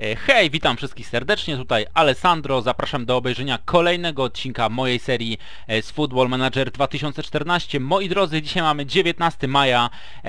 Hej, witam wszystkich serdecznie, tutaj Alessandro, zapraszam do obejrzenia kolejnego odcinka mojej serii z Football Manager 2014. Moi drodzy, dzisiaj mamy 19 maja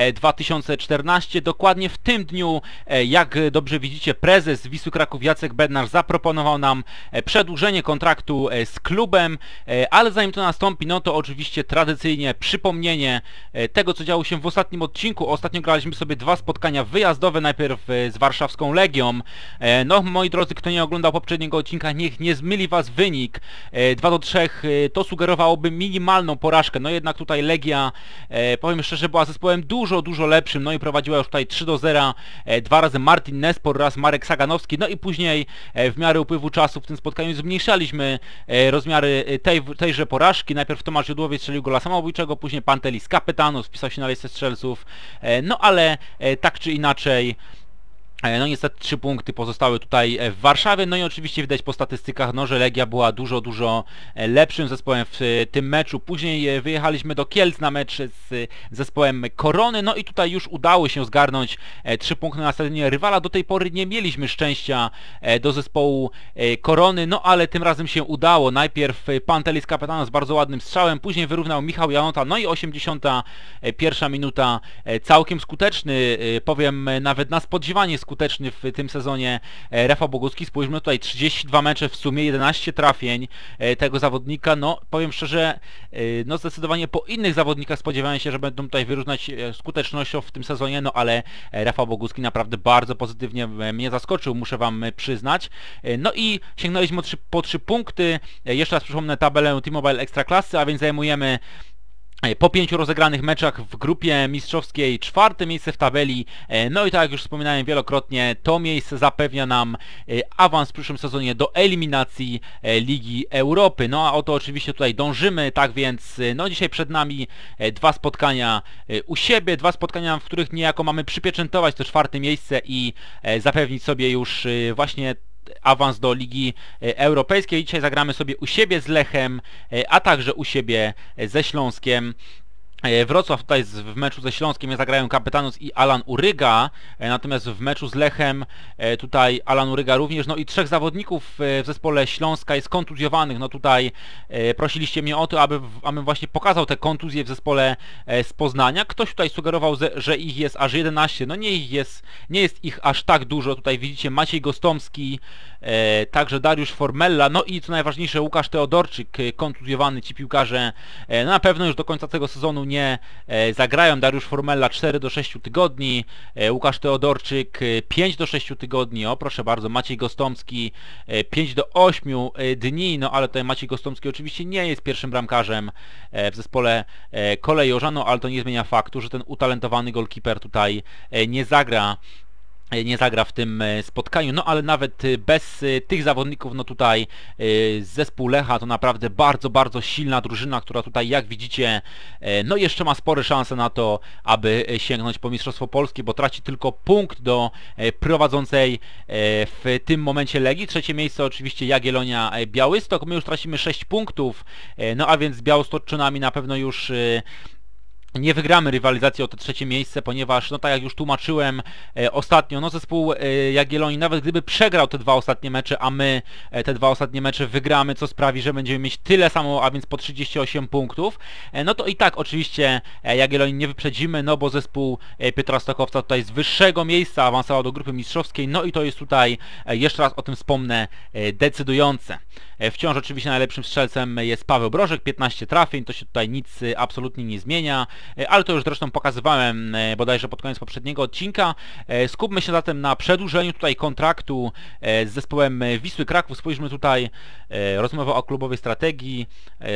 2014, dokładnie w tym dniu, jak dobrze widzicie, prezes Wisły Kraków Jacek Bednarz zaproponował nam przedłużenie kontraktu z klubem, ale zanim to nastąpi, no to oczywiście tradycyjnie przypomnienie tego, co działo się w ostatnim odcinku. Ostatnio graliśmy sobie dwa spotkania wyjazdowe, najpierw z warszawską Legią. No, moi drodzy, kto nie oglądał poprzedniego odcinka, niech nie zmyli was wynik. 2-3 to sugerowałoby minimalną porażkę. No jednak tutaj Legia, powiem szczerze, była zespołem dużo lepszym. No i prowadziła już tutaj 3-0. Dwa razy Martin Nespor, raz Marek Saganowski. No i później w miarę upływu czasu w tym spotkaniu zmniejszaliśmy rozmiary tejże porażki. Najpierw Tomasz Jodłowiec strzelił gola samobójczego, później Pantelis Kapetanus wpisał się na listę strzelców. No ale tak czy inaczej, no niestety 3 punkty pozostały tutaj w Warszawie. No i oczywiście widać po statystykach, no, że Legia była dużo lepszym zespołem w tym meczu. Później wyjechaliśmy do Kielc na mecz z zespołem Korony. No i tutaj już udało się zgarnąć 3 punkty na stadionie rywala. Do tej pory nie mieliśmy szczęścia do zespołu Korony, no ale tym razem się udało. Najpierw Pantelis Kapetanos z bardzo ładnym strzałem, później wyrównał Michał Janota. No i 81 minuta, całkiem skuteczny, powiem nawet na spodziewanie skuteczny w tym sezonie Rafał Boguski. Spójrzmy tutaj, 32 mecze w sumie, 11 trafień tego zawodnika. No powiem szczerze, no zdecydowanie po innych zawodnikach spodziewałem się, że będą tutaj wyróżniać skutecznością w tym sezonie, no ale Rafał Boguski naprawdę bardzo pozytywnie mnie zaskoczył, muszę wam przyznać. No i sięgnęliśmy po 3 punkty. Jeszcze raz przypomnę tabelę T-Mobile Ekstraklasy, a więc zajmujemy po 5 rozegranych meczach w grupie mistrzowskiej 4. miejsce w tabeli. No i tak jak już wspominałem wielokrotnie, to miejsce zapewnia nam awans w przyszłym sezonie do eliminacji Ligi Europy. No a o to oczywiście tutaj dążymy, tak więc no dzisiaj przed nami 2 spotkania u siebie, 2 spotkania, w których niejako mamy przypieczętować to 4. miejsce i zapewnić sobie już właśnie awans do Ligi Europejskiej. Dzisiaj zagramy sobie u siebie z Lechem, a także u siebie ze Śląskiem. Wrocław tutaj w meczu ze Śląskiem zagrają Kapetanus i Alan Uryga, natomiast w meczu z Lechem tutaj Alan Uryga również, no i 3 zawodników w zespole Śląska jest kontuzjowanych. No tutaj prosiliście mnie o to, abym właśnie pokazał te kontuzje w zespole z Poznania. Ktoś tutaj sugerował, że ich jest aż 11, no nie jest ich aż tak dużo. Tutaj widzicie Maciej Gostomski, także Dariusz Formella, no i co najważniejsze Łukasz Teodorczyk, kontuzjowany. Ci piłkarze no na pewno już do końca tego sezonu nie zagrają. Dariusz Formella 4 do 6 tygodni, Łukasz Teodorczyk 5 do 6 tygodni, o proszę bardzo, Maciej Gostomski 5 do 8 dni, no ale tutaj Maciej Gostomski oczywiście nie jest pierwszym bramkarzem w zespole Kolejorza, no ale to nie zmienia faktu, że ten utalentowany golkiper tutaj nie zagra w tym spotkaniu, no ale nawet bez tych zawodników, no tutaj zespół Lecha to naprawdę bardzo silna drużyna, która tutaj, jak widzicie, no jeszcze ma spore szanse na to, aby sięgnąć po Mistrzostwo Polskie, bo traci tylko punkt do prowadzącej w tym momencie Legii. 3. miejsce oczywiście Jagiellonia Białystok, my już tracimy 6 punktów, no a więc z Białostoczczynami na pewno już nie wygramy rywalizacji o to 3. miejsce, ponieważ, no tak jak już tłumaczyłem ostatnio, no zespół Jagiellonii, nawet gdyby przegrał te 2 ostatnie mecze, a my te 2 ostatnie mecze wygramy, co sprawi, że będziemy mieć tyle samo, a więc po 38 punktów, no to i tak oczywiście Jagiellonii nie wyprzedzimy, no bo zespół Piotra Stokowca tutaj z wyższego miejsca awansował do grupy mistrzowskiej, no i to jest tutaj, jeszcze raz o tym wspomnę, decydujące. Wciąż oczywiście najlepszym strzelcem jest Paweł Brożek, 15 trafień, to się tutaj nic absolutnie nie zmienia, ale to już zresztą pokazywałem bodajże pod koniec poprzedniego odcinka. Skupmy się zatem na przedłużeniu tutaj kontraktu z zespołem Wisły Kraków. Spójrzmy tutaj, rozmowa o klubowej strategii,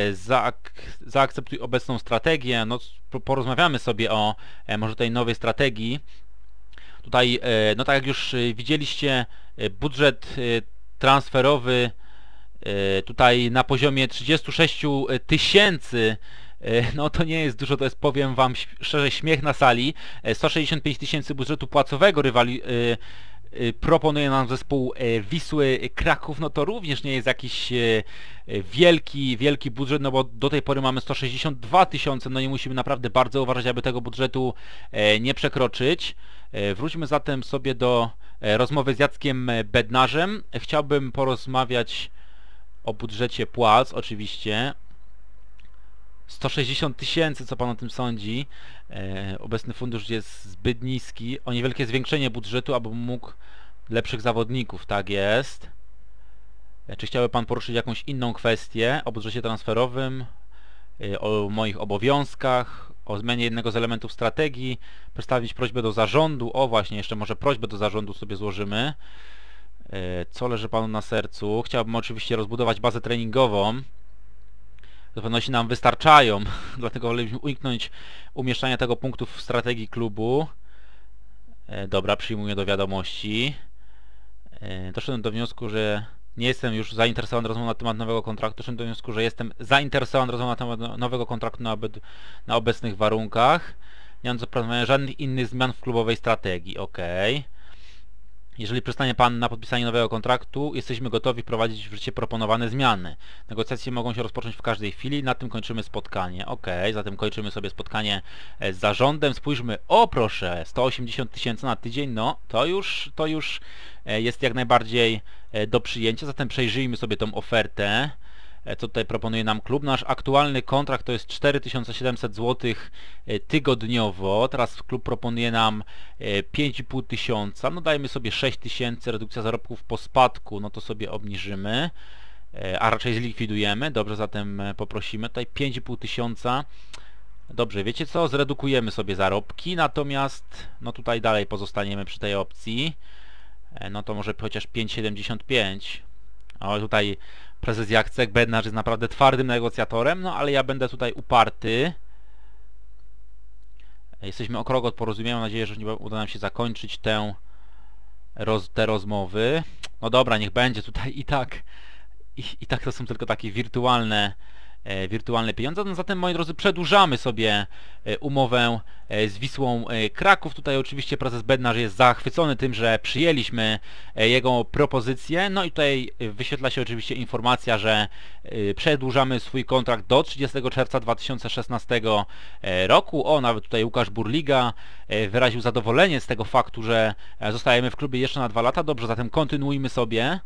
zaakceptuj obecną strategię, no porozmawiamy sobie o może tej nowej strategii. Tutaj, no tak jak już widzieliście, budżet transferowy tutaj na poziomie 36 000, no to nie jest dużo, to jest, powiem wam szczerze, śmiech na sali. 165 000 budżetu płacowego proponuje nam zespół Wisły Kraków, no to również nie jest jakiś wielki budżet, no bo do tej pory mamy 162 000, no i musimy naprawdę bardzo uważać, aby tego budżetu nie przekroczyć. Wróćmy zatem sobie do rozmowę z Jackiem Bednarzem. Chciałbym porozmawiać o budżecie płac, oczywiście. 160 000, co pan o tym sądzi? Obecny fundusz jest zbyt niski. O niewielkie zwiększenie budżetu, aby mógł lepszych zawodników, tak jest. Czy chciałby pan poruszyć jakąś inną kwestię o budżecie transferowym, o moich obowiązkach, o zmianie jednego z elementów strategii, przedstawić prośbę do zarządu? O właśnie, jeszcze może prośbę do zarządu sobie złożymy. Co leży panu na sercu? Chciałbym oczywiście rozbudować bazę treningową. Do pewności nam wystarczają, dlatego woleliśmy uniknąć umieszczania tego punktu w strategii klubu. Dobra, przyjmuję do wiadomości. Doszedłem do wniosku, że nie jestem już zainteresowany rozmową na temat nowego kontraktu. Doszedłem do wniosku, że jestem zainteresowany rozmową na temat nowego kontraktu na obecnych warunkach. Nie mam zaplanowania żadnych innych zmian w klubowej strategii. OK. Jeżeli przystanie pan na podpisanie nowego kontraktu, jesteśmy gotowi wprowadzić w życie proponowane zmiany. Negocjacje mogą się rozpocząć w każdej chwili, na tym kończymy spotkanie. OK, zatem kończymy sobie spotkanie z zarządem. Spójrzmy, o proszę, 180 000 na tydzień, no to już jest jak najbardziej do przyjęcia, zatem przejrzyjmy sobie tą ofertę. Co tutaj proponuje nam klub? Nasz aktualny kontrakt to jest 4700 zł tygodniowo. Teraz klub proponuje nam 5500. No dajmy sobie 6000, redukcja zarobków po spadku, no to sobie obniżymy, a raczej zlikwidujemy. Dobrze, zatem poprosimy tutaj 5500. Dobrze, wiecie co? Zredukujemy sobie zarobki, natomiast no tutaj dalej pozostaniemy przy tej opcji. No to może chociaż 5,75. O, tutaj prezes Jacek Bednarz jest naprawdę twardym negocjatorem, no ale ja będę tutaj uparty. Jesteśmy o krok od porozumienia, mam nadzieję, że uda nam się zakończyć te rozmowy. No dobra, niech będzie tutaj i tak to są tylko takie wirtualne pieniądze. No zatem, moi drodzy, przedłużamy sobie umowę z Wisłą Kraków. Tutaj oczywiście prezes Bednarz jest zachwycony tym, że przyjęliśmy jego propozycję. No i tutaj wyświetla się oczywiście informacja, że przedłużamy swój kontrakt do 30 czerwca 2016 roku. O, nawet tutaj Łukasz Burliga wyraził zadowolenie z tego faktu, że zostajemy w klubie jeszcze na 2 lata. Dobrze, zatem kontynuujmy sobie.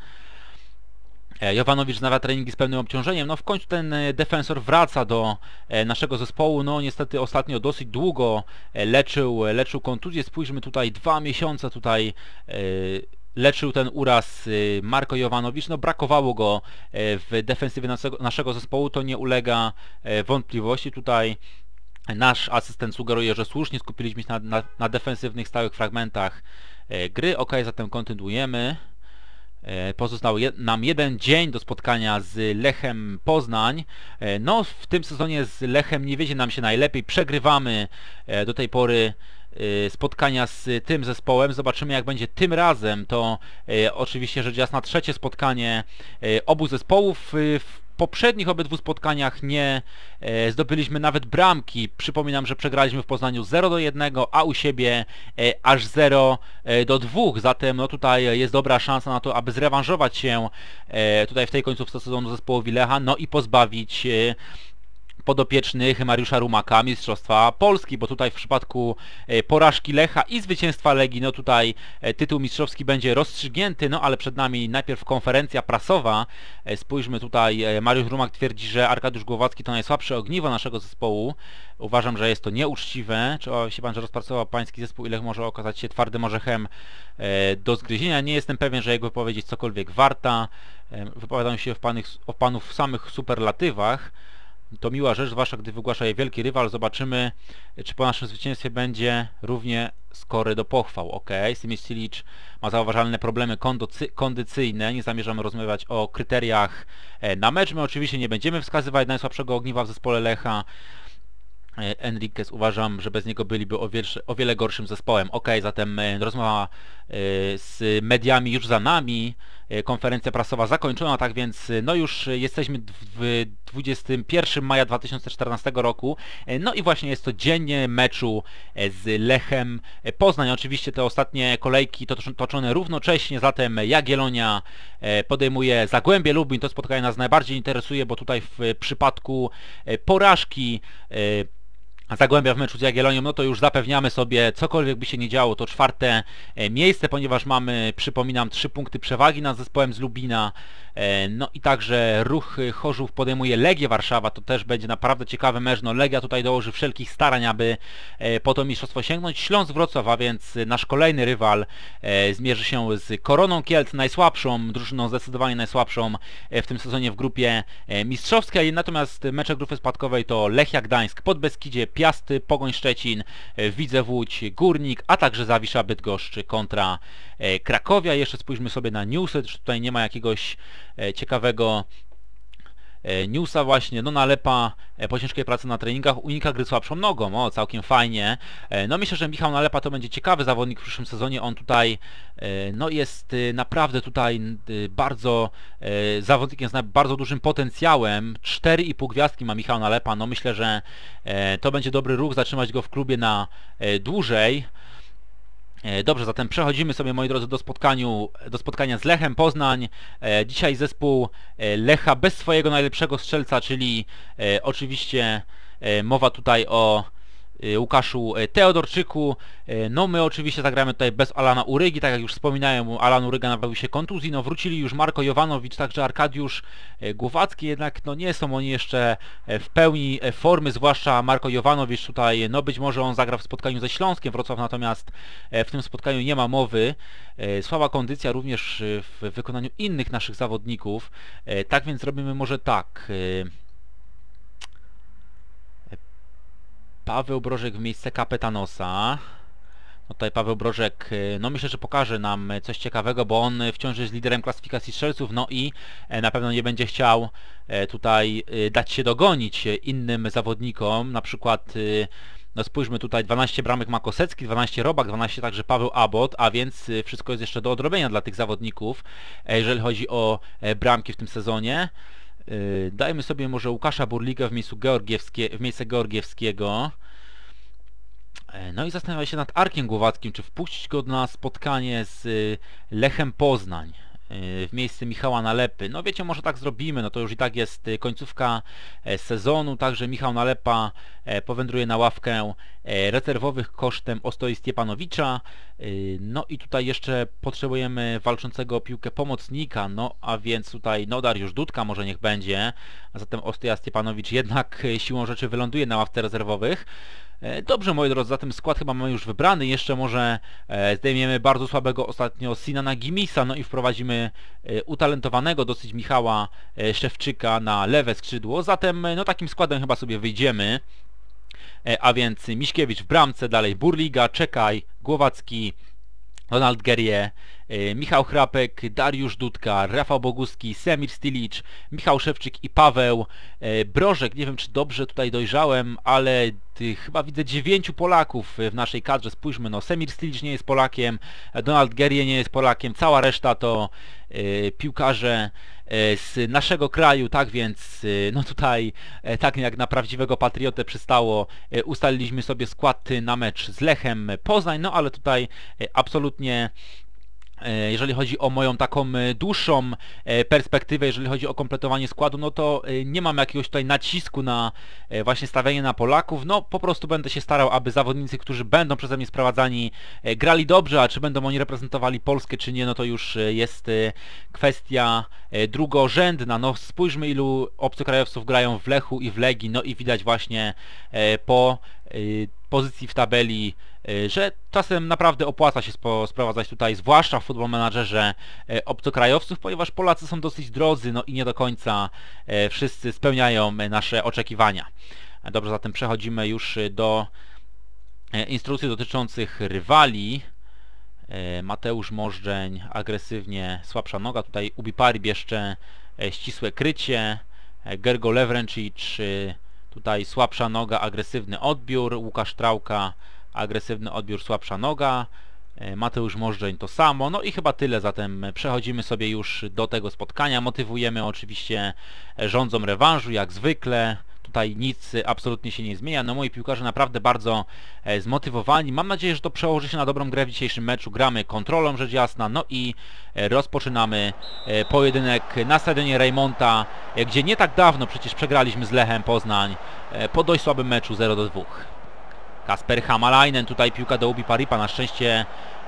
Jovanowicz wznawia treningi z pewnym obciążeniem. No w końcu ten defensor wraca do naszego zespołu. No niestety ostatnio dosyć długo leczył kontuzję. Spójrzmy tutaj, 2 miesiące tutaj leczył ten uraz Marko Jovanowicz. No brakowało go w defensywie naszego zespołu, to nie ulega wątpliwości. Tutaj nasz asystent sugeruje, że słusznie skupiliśmy się na defensywnych stałych fragmentach gry. OK, zatem kontynuujemy. Pozostał nam 1 dzień do spotkania z Lechem Poznań. No w tym sezonie z Lechem nie wiedzie nam się najlepiej. Przegrywamy do tej pory spotkania z tym zespołem. Zobaczymy, jak będzie tym razem. To oczywiście rzecz jasna trzecie spotkanie obu zespołów. W poprzednich obydwu spotkaniach nie zdobyliśmy nawet bramki. Przypominam, że przegraliśmy w Poznaniu 0-1, a u siebie aż 0-2. Zatem no tutaj jest dobra szansa na to, aby zrewanżować się tutaj w tej końcówce sezonu zespołowi Lecha, no i pozbawić podopiecznych Mariusza Rumaka Mistrzostwa Polski, bo tutaj w przypadku porażki Lecha i zwycięstwa Legii, no tutaj tytuł mistrzowski będzie rozstrzygnięty, no ale przed nami najpierw konferencja prasowa. Spójrzmy tutaj, Mariusz Rumak twierdzi, że Arkadiusz Głowacki to najsłabsze ogniwo naszego zespołu. Uważam, że jest to nieuczciwe. Czy się pan, że rozpracował pański zespół i Lech może okazać się twardym orzechem do zgryzienia? Nie jestem pewien, że jego wypowiedź jest cokolwiek warta. Wypowiadam się o panów samych superlatywach. To miła rzecz, zwłaszcza gdy wygłasza je wielki rywal. Zobaczymy, czy po naszym zwycięstwie będzie równie skory do pochwał. OK, Simić Silic ma zauważalne problemy kondycyjne. Nie zamierzamy rozmawiać o kryteriach na mecz. My oczywiście nie będziemy wskazywać najsłabszego ogniwa w zespole Lecha. Enriquez, uważam, że bez niego byliby o wiele gorszym zespołem. OK, zatem rozmowa z mediami już za nami, konferencja prasowa zakończona, tak więc no już jesteśmy w 21 maja 2014 roku, no i właśnie jest to dzień meczu z Lechem Poznań. Oczywiście te ostatnie kolejki toczone równocześnie, zatem Jagiellonia podejmuje Zagłębie Lubin. To spotkanie nas najbardziej interesuje, bo tutaj w przypadku porażki Zagłębia w meczu z Jagiellonią, no to już zapewniamy sobie, cokolwiek by się nie działo, to 4. miejsce, ponieważ mamy, przypominam, 3 punkty przewagi nad zespołem z Lubina. No i także Ruch Chorzów podejmuje Legię Warszawa, to też będzie naprawdę ciekawy mecz. No Legia tutaj dołoży wszelkich starań, aby po to mistrzostwo sięgnąć. Śląsk Wrocław, a więc nasz kolejny rywal, zmierzy się z Koroną Kielc, najsłabszą drużyną, zdecydowanie najsłabszą w tym sezonie w grupie mistrzowskiej. Natomiast mecze grupy spadkowej to Lechia Gdańsk, Podbeskidzie, Piasty, Pogoń Szczecin, Widzew Łódź, Górnik, a także Zawisza Bydgoszcz kontra Krakowia. Jeszcze spójrzmy sobie na newsy, czy tutaj nie ma jakiegoś ciekawego newsa właśnie. No Nalepa po ciężkiej pracy na treningach unika gry słabszą nogą, całkiem fajnie. No myślę, że Michał Nalepa to będzie ciekawy zawodnik w przyszłym sezonie. On tutaj no jest naprawdę tutaj bardzo zawodnikiem z bardzo dużym potencjałem. 4,5 gwiazdki ma Michał Nalepa. No myślę, że to będzie dobry ruch, zatrzymać go w klubie na dłużej. Dobrze, zatem przechodzimy sobie, moi drodzy, do spotkania z Lechem Poznań. Dzisiaj zespół Lecha bez swojego najlepszego strzelca, czyli oczywiście mowa tutaj o Łukaszu Teodorczyku. No my oczywiście zagramy tutaj bez Alana Urygi, tak jak już wspominałem, Alan Uryga nabawił się kontuzji, no wrócili już Marko Jovanowicz, także Arkadiusz Głowacki, jednak no nie są oni jeszcze w pełni formy, zwłaszcza Marko Jovanowicz tutaj, no być może on zagra w spotkaniu ze Śląskiem Wrocław, natomiast w tym spotkaniu nie ma mowy. Słaba kondycja również w wykonaniu innych naszych zawodników, tak więc robimy może tak. Paweł Brożek w miejsce Kapetanosa. No tutaj Paweł Brożek, no myślę, że pokaże nam coś ciekawego, bo on wciąż jest liderem klasyfikacji strzelców, no i na pewno nie będzie chciał tutaj dać się dogonić innym zawodnikom, na przykład no spójrzmy tutaj, 12 bramek ma Kosecki, 12 Robak, 12 także Paweł Abot, a więc wszystko jest jeszcze do odrobienia dla tych zawodników, jeżeli chodzi o bramki w tym sezonie. Dajmy sobie może Łukasza Burliga w miejsce Georgiewskiego. No i zastanawiam się nad Arkiem Głowackim, czy wpuścić go na spotkanie z Lechem Poznań w miejsce Michała Nalepy. No wiecie, może tak zrobimy, no to już i tak jest końcówka sezonu, także Michał Nalepa powędruje na ławkę rezerwowych kosztem Ostoi Stiepanowicza. No i tutaj jeszcze potrzebujemy walczącego o piłkę pomocnika, no a więc tutaj no Dariusz Dudka może niech będzie, a zatem Ostoja Stiepanowicz jednak siłą rzeczy wyląduje na ławce rezerwowych. Dobrze, moi drodzy, zatem skład chyba mamy już wybrany. Jeszcze może zdejmiemy bardzo słabego ostatnio Sinana Gimisa, no i wprowadzimy utalentowanego dosyć Michała Szewczyka na lewe skrzydło. Zatem no takim składem chyba sobie wyjdziemy. A więc Miśkiewicz w bramce, dalej Burliga, Czekaj, Głowacki, Donald Guerrier, Michał Chrapek, Dariusz Dudka, Rafał Boguski, Semir Stilic, Michał Szewczyk i Paweł Brożek. Nie wiem, czy dobrze tutaj dojrzałem, ale chyba widzę 9 Polaków w naszej kadrze. Spójrzmy, no Semir Stilic nie jest Polakiem, Donald Guerrier nie jest Polakiem, cała reszta to piłkarze z naszego kraju, tak więc no tutaj tak jak na prawdziwego patriotę przystało, ustaliliśmy sobie skład na mecz z Lechem Poznań, no ale tutaj absolutnie jeżeli chodzi o moją taką dłuższą perspektywę, jeżeli chodzi o kompletowanie składu, no to nie mam jakiegoś tutaj nacisku na właśnie stawianie na Polaków. No po prostu będę się starał, aby zawodnicy, którzy będą przeze mnie sprowadzani, grali dobrze, a czy będą oni reprezentowali Polskę czy nie, no to już jest kwestia drugorzędna. No spójrzmy, ilu obcokrajowców grają w Lechu i w Legii, no i widać właśnie po pozycji w tabeli, że czasem naprawdę opłaca się sprowadzać tutaj, zwłaszcza w Football Managerze, obcokrajowców, ponieważ Polacy są dosyć drodzy, no i nie do końca wszyscy spełniają nasze oczekiwania. Dobrze, zatem przechodzimy już do instrukcji dotyczących rywali. Mateusz Możdżeń, agresywnie, słabsza noga, tutaj Ubiparib jeszcze ścisłe krycie, Gergo Lewrencic, tutaj słabsza noga, agresywny odbiór, Łukasz Trałka, agresywny odbiór, słabsza noga, Mateusz Możdżeń to samo, no i chyba tyle, zatem przechodzimy sobie już do tego spotkania, motywujemy oczywiście żądzą rewanżu, jak zwykle, tutaj nic absolutnie się nie zmienia, no moi piłkarze naprawdę bardzo zmotywowani, mam nadzieję, że to przełoży się na dobrą grę w dzisiejszym meczu, gramy kontrolą rzecz jasna, no i rozpoczynamy pojedynek na stadionie Rejmonta, gdzie nie tak dawno przecież przegraliśmy z Lechem Poznań po dość słabym meczu 0-2. Kasper Hamalainen, tutaj piłka do Ubi Paripa, na szczęście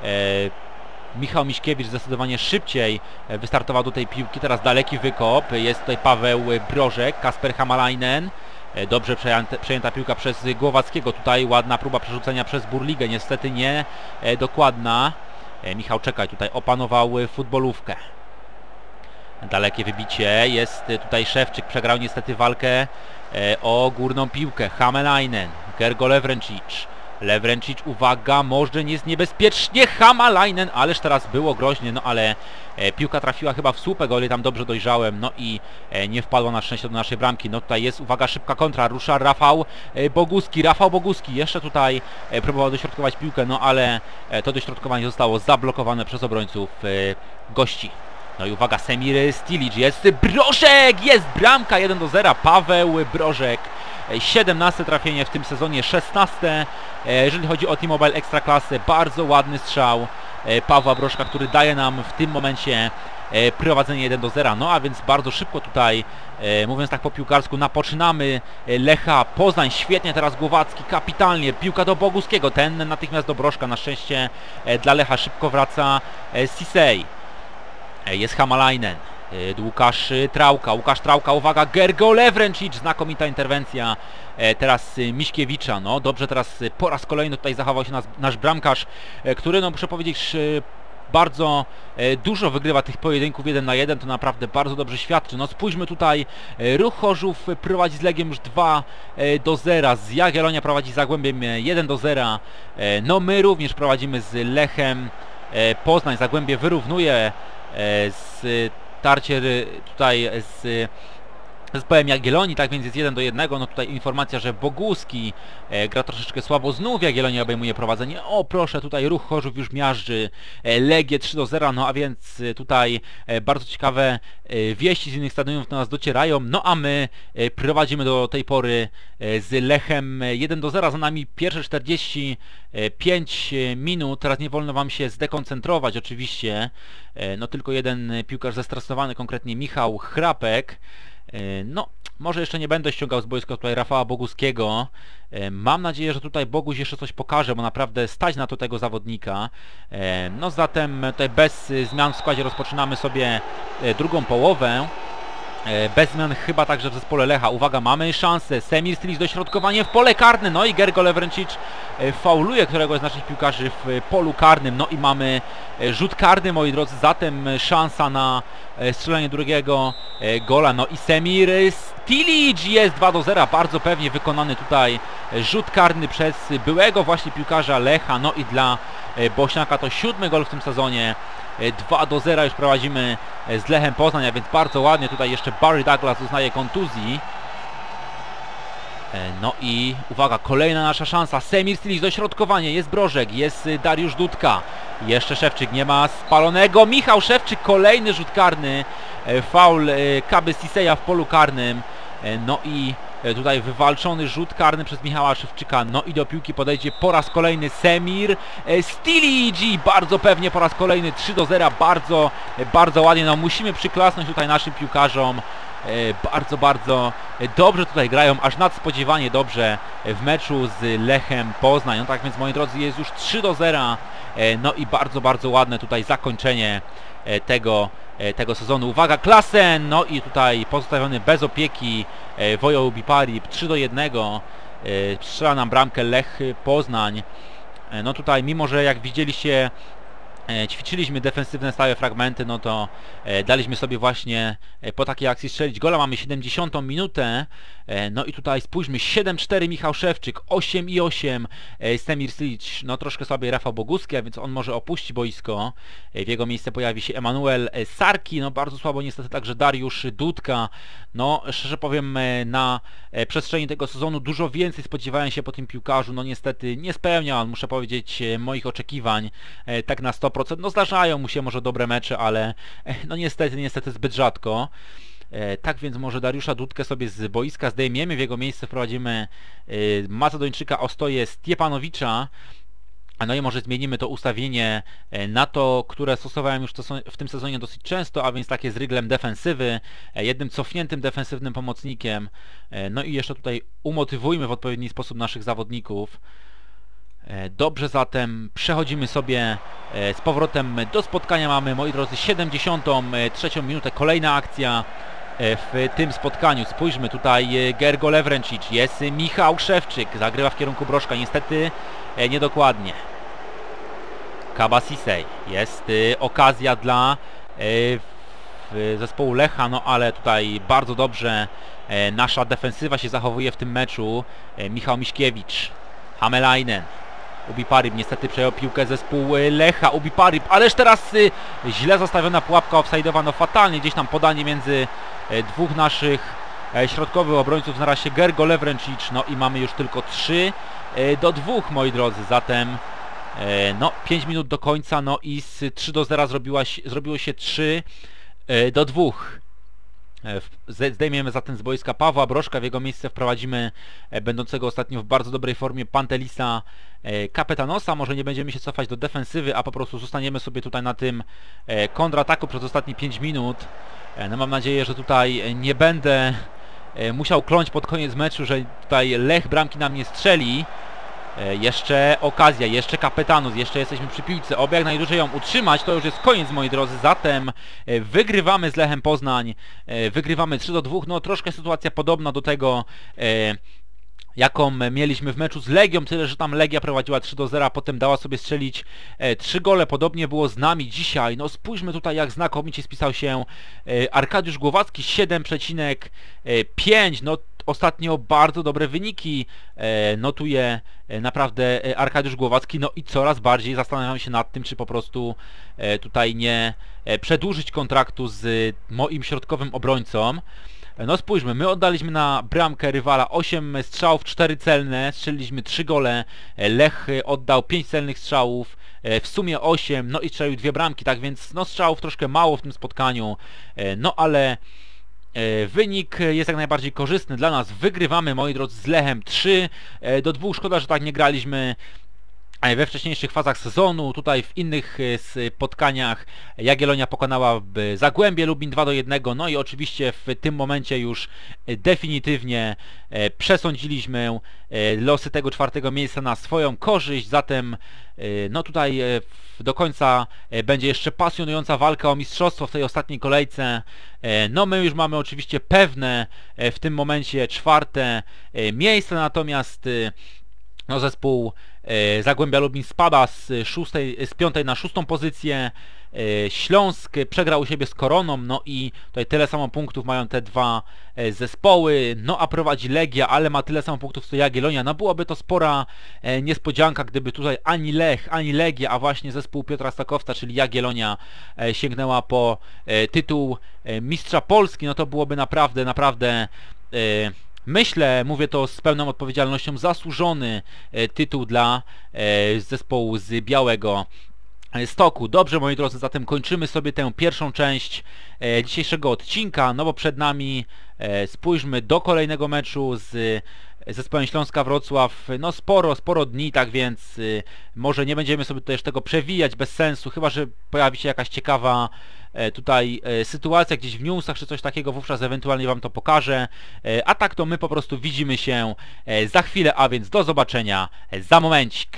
Michał Miśkiewicz zdecydowanie szybciej wystartował do tej piłki, teraz daleki wykop, jest tutaj Paweł Brożek, Kasper Hamalainen, dobrze przejęta piłka przez Głowackiego, tutaj ładna próba przerzucenia przez Burligę, niestety nie dokładna. Michał Czekaj tutaj opanował futbolówkę. Dalekie wybicie, jest tutaj Szewczyk, przegrał niestety walkę o górną piłkę. Hamalainen, Gergo Lewrencic. Lewrencic, uwaga, może nie jest niebezpiecznie, Hamalainen, ależ teraz było groźnie, no ale piłka trafiła chyba w słupek, o ile tam dobrze dojrzałem, no i nie wpadła na szczęście do naszej bramki. No tutaj jest, uwaga, szybka kontra, rusza Rafał Boguski, jeszcze tutaj próbował dośrodkować piłkę, no ale to dośrodkowanie zostało zablokowane przez obrońców gości. No i uwaga, Semir Stilic, jest Brożek, jest bramka, 1-0, Paweł Brożek. 17 trafienie w tym sezonie, 16 jeżeli chodzi o T-Mobile Ekstraklasę. Bardzo ładny strzał Pawła Brożka, który daje nam w tym momencie prowadzenie 1-0. No a więc bardzo szybko tutaj, mówiąc tak po piłkarsku, napoczynamy Lecha Poznań. Świetnie teraz Głowacki, kapitalnie, piłka do Boguskiego, ten natychmiast do Brożka. Na szczęście dla Lecha szybko wraca Sisej. Jest Hamalainen. Łukasz Trauka, uwaga, Gergo Lewrencic, znakomita interwencja teraz Miśkiewicza, no dobrze, teraz po raz kolejny tutaj zachował się nasz bramkarz, który, no muszę powiedzieć, bardzo dużo wygrywa tych pojedynków 1 na 1, to naprawdę bardzo dobrze świadczy. No spójrzmy tutaj, Ruch Chorzów prowadzi z Legiem już 2-0, z Jagiellonia prowadzi z Zagłębiem 1-0, no my również prowadzimy z Lechem Poznań, Zagłębie wyrównuje z tarcie tutaj z zespołem Jagiellonii, tak więc jest 1-1, no tutaj informacja, że Boguski gra troszeczkę słabo, znów Jagiellonia obejmuje prowadzenie, o proszę, tutaj Ruch Chorzów już miażdży Legię 3-0, no a więc tutaj bardzo ciekawe wieści z innych stadionów do nas docierają, no a my prowadzimy do tej pory z Lechem 1-0, za nami pierwsze 45 minut, teraz nie wolno wam się zdekoncentrować oczywiście, no tylko jeden piłkarz zestresowany, konkretnie Michał Chrapek. No, może jeszcze nie będę ściągał z boiska tutaj Rafała Boguskiego. Mam nadzieję, że tutaj Boguś jeszcze coś pokaże, bo naprawdę stać na to tego zawodnika. No zatem tutaj bez zmian w składzie rozpoczynamy sobie drugą połowę. Bez zmian chyba także w zespole Lecha. Uwaga, mamy szansę. Semir Stilic, dośrodkowanie w pole karne. No i Gergo Lewrencic fauluje któregoś z naszych piłkarzy w polu karnym. No i mamy rzut karny, moi drodzy. Zatem szansa na strzelenie drugiego gola. No i Semir Stilic, jest 2-0. Bardzo pewnie wykonany tutaj rzut karny przez byłego właśnie piłkarza Lecha. No i dla Bośniaka to 7. gol w tym sezonie. 2-0 już prowadzimy z Lechem Poznań, a więc bardzo ładnie. Tutaj jeszcze Barry Douglas doznaje kontuzji. No i uwaga, kolejna nasza szansa. Semir Stilic, dośrodkowanie, jest Brożek, jest Dariusz Dudka. Jeszcze Szewczyk, nie ma spalonego. Michał Szewczyk, kolejny rzut karny. Faul Kaby Siseja w polu karnym. No i tutaj wywalczony rzut karny przez Michała Szewczyka. No i do piłki podejdzie po raz kolejny Semir Stilic i bardzo pewnie po raz kolejny 3-0. Bardzo, bardzo ładnie. No musimy przyklasnąć tutaj naszym piłkarzom. Bardzo, bardzo dobrze tutaj grają, aż nadspodziewanie dobrze w meczu z Lechem Poznań. No tak więc, moi drodzy, jest już 3-0. No i bardzo, bardzo ładne tutaj zakończenie tego sezonu. Uwaga, Klasen! No i tutaj pozostawiony bez opieki Wojo Biparip, 3-1. Strzela nam bramkę Lech Poznań. No tutaj, mimo że jak widzieliście, ćwiczyliśmy defensywne stałe fragmenty, no to daliśmy sobie właśnie po takiej akcji strzelić gola. Mamy 70 minutę. No i tutaj spójrzmy, 7-4 Michał Szewczyk, 8-8 Semir Stilic. No troszkę słabiej Rafał Boguski, a więc on może opuści boisko. W jego miejsce pojawi się Emanuel Sarki. No bardzo słabo niestety także Dariusz Dudka. No szczerze powiem, na przestrzeni tego sezonu dużo więcej spodziewałem się po tym piłkarzu. No niestety nie spełnia on, muszę powiedzieć, moich oczekiwań tak na 100%. No zdarzają mu się może dobre mecze, ale no niestety zbyt rzadko. Tak więc może Dariusza Dudkę sobie z boiska zdejmiemy, w jego miejsce wprowadzimy Macedończyka Ostoję Stiepanowicza. No i może zmienimy to ustawienie na to, które stosowałem już w tym sezonie dosyć często, a więc takie z ryglem defensywy, jednym cofniętym defensywnym pomocnikiem. No i jeszcze tutaj umotywujmy w odpowiedni sposób naszych zawodników. Dobrze, zatem przechodzimy sobie z powrotem do spotkania. Mamy, moi drodzy, 73. minutę, kolejna akcja w tym spotkaniu. Spójrzmy, tutaj Gergo Lewrencic, jest Michał Szewczyk, zagrywa w kierunku Brożka, niestety niedokładnie. Kabasisej, jest okazja dla zespołu Lecha, no ale tutaj bardzo dobrze nasza defensywa się zachowuje w tym meczu. Michał Miśkiewicz, Hamelainen, Ubiparib niestety przejął piłkę zespół Lecha. Ubiparib, ależ teraz źle zastawiona pułapka offside'owa, no fatalnie gdzieś tam podanie między dwóch naszych środkowych obrońców, znalazł się Gergo Lewrencic, no i mamy już tylko 3-2, moi drodzy, zatem no 5 minut do końca, no i z 3-0 zrobiło się 3-2. Zdejmiemy zatem z boiska Pawła Brożka, w jego miejsce wprowadzimy będącego ostatnio w bardzo dobrej formie Pantelisa Kapetanosa. Może nie będziemy się cofać do defensywy, a po prostu zostaniemy sobie tutaj na tym kontrataku przez ostatnie 5 minut. No mam nadzieję, że tutaj nie będę musiał kląć pod koniec meczu, że tutaj Lech bramki nam nie strzeli. Jeszcze okazja, jeszcze Kapetanus, jeszcze jesteśmy przy piłce, oby jak najdłużej ją utrzymać, to już jest koniec, moi drodzy, zatem wygrywamy z Lechem Poznań, wygrywamy 3-2, no troszkę sytuacja podobna do tego, jaką mieliśmy w meczu z Legią, tyle że tam Legia prowadziła 3-0, a potem dała sobie strzelić 3 gole, podobnie było z nami dzisiaj. No spójrzmy tutaj, jak znakomicie spisał się Arkadiusz Głowacki, 7,5, no ostatnio bardzo dobre wyniki notuje naprawdę Arkadiusz Głowacki, no i coraz bardziej zastanawiam się nad tym, czy po prostu tutaj nie przedłużyć kontraktu z moim środkowym obrońcą. No spójrzmy, my oddaliśmy na bramkę rywala 8 strzałów, 4 celne, strzeliliśmy 3 gole, Lech oddał 5 celnych strzałów, w sumie 8, no i strzelił 2 bramki, tak więc no strzałów troszkę mało w tym spotkaniu, no ale wynik jest jak najbardziej korzystny dla nas. Wygrywamy, moi drodzy, z Lechem 3-2. Szkoda, że tak nie graliśmy we wcześniejszych fazach sezonu. Tutaj w innych spotkaniach Jagiellonia pokonała Zagłębie Lubin 2-1. No i oczywiście w tym momencie już definitywnie przesądziliśmy losy tego 4. miejsca na swoją korzyść. Zatem no tutaj do końca będzie jeszcze pasjonująca walka o mistrzostwo w tej ostatniej kolejce. No my już mamy oczywiście pewne w tym momencie 4. miejsce, natomiast no zespół Zagłębia Lubin spada z 5. na 6. pozycję. Śląsk przegrał u siebie z Koroną, no i tutaj tyle samo punktów mają te 2 zespoły, no a prowadzi Legia, ale ma tyle samo punktów co Jagiellonia. No byłaby to spora niespodzianka, gdyby tutaj ani Lech, ani Legia, a właśnie zespół Piotra Stakowca, czyli Jagiellonia, sięgnęła po tytuł mistrza Polski. No to byłoby naprawdę myślę, mówię to z pełną odpowiedzialnością, zasłużony tytuł dla zespołu z Białego Stoku. Dobrze, moi drodzy, zatem kończymy sobie tę pierwszą część dzisiejszego odcinka, no bo przed nami, spójrzmy, do kolejnego meczu z zespołem Śląska Wrocław, no sporo dni, tak więc może nie będziemy sobie tutaj już tego przewijać bez sensu, chyba że pojawi się jakaś ciekawa tutaj sytuacja gdzieś w newsach czy coś takiego, wówczas ewentualnie wam to pokażę, a tak to my po prostu widzimy się za chwilę, a więc do zobaczenia za momencik.